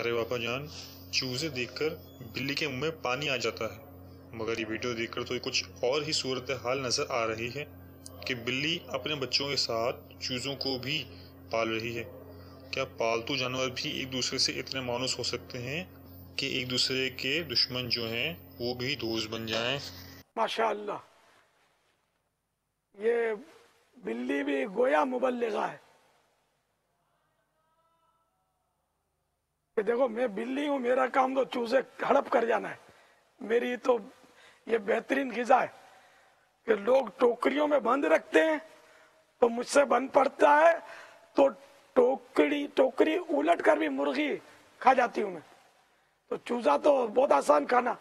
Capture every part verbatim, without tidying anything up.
प्यारे पापा जान, चूजे देखकर बिल्ली के मुंह में पानी आ जाता है, मगर ये वीडियो देखकर तो कुछ और ही सूरत हाल नजर आ रही है कि बिल्ली अपने बच्चों के साथ चूजों को भी पाल रही है। क्या पालतू जानवर भी एक दूसरे से इतने मायूस हो सकते हैं कि एक दूसरे के दुश्मन जो हैं वो भी दोस्त बन जाएं? माशाअल्लाह, ये बिल्ली भी गोया मुबल्लिगा है कि देखो मैं बिल्ली हूँ, मेरा काम तो चूजे हड़प कर जाना है। मेरी तो ये बेहतरीन ग़िज़ा है कि लोग टोकरियों में बंद रखते हैं तो मुझसे बंद पड़ता है तो टोकरी टोकरी उलट कर भी मुर्गी खा जाती हूँ मैं। तो चूजा तो बहुत आसान खाना,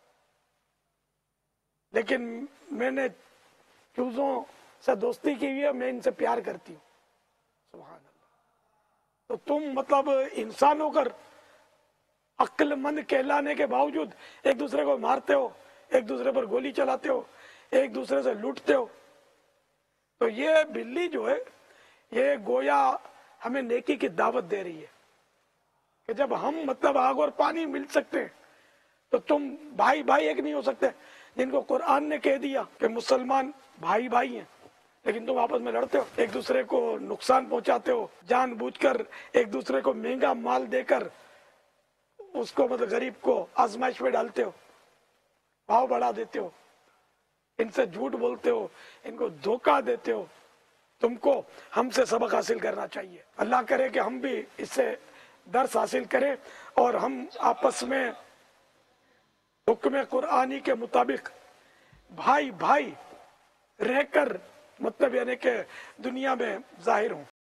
लेकिन मैंने चूजों से दोस्ती की हुई है, मैं इनसे प्यार करती हूँ। सुभान अल्लाह। तो तुम मतलब इंसान होकर अक्लमंद कहलाने के बावजूद एक दूसरे को मारते हो, एक दूसरे पर गोली चलाते हो, एक दूसरे से लूटते हो। तो ये बिल्ली जो है ये गोया हमें नेकी की दावत दे रही है कि जब हम मतलब आग और पानी मिल सकते हैं तो तुम भाई भाई एक नहीं हो सकते, जिनको कुरान ने कह दिया कि मुसलमान भाई भाई हैं, लेकिन तुम आपस में लड़ते हो, एक दूसरे को नुकसान पहुंचाते हो, जानबूझकर एक दूसरे को महंगा माल देकर उसको मतलब गरीब को आजमाइश में डालते हो, भाव बढ़ा देते हो, इनसे झूठ बोलते हो, इनको धोखा देते हो। तुमको हमसे सबक हासिल करना चाहिए। अल्लाह करे कि हम भी इससे दर्स हासिल करें और हम आपस में हुक्म कुरानी के मुताबिक भाई भाई रहकर मतलब यानी कि दुनिया में जाहिर हों।